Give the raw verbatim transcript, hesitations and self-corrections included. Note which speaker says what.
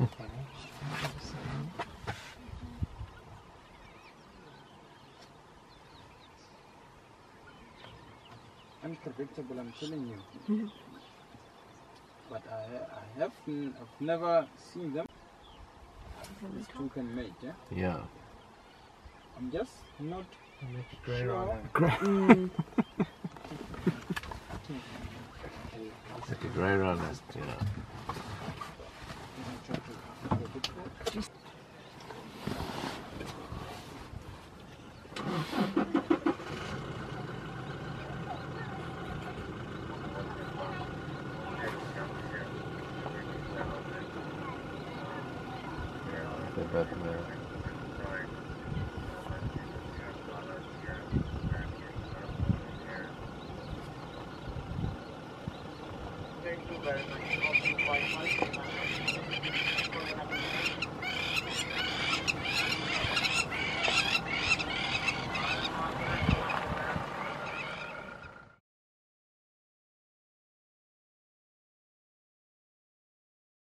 Speaker 1: Unpredictable, I'm telling you. But I, I have I've never seen them. These two can mate, yeah?
Speaker 2: Yeah.
Speaker 1: I'm just not
Speaker 3: Grey
Speaker 1: sure.
Speaker 3: Rhino.
Speaker 4: Mm.
Speaker 2: It's like a grey rhino, yeah. They're both male.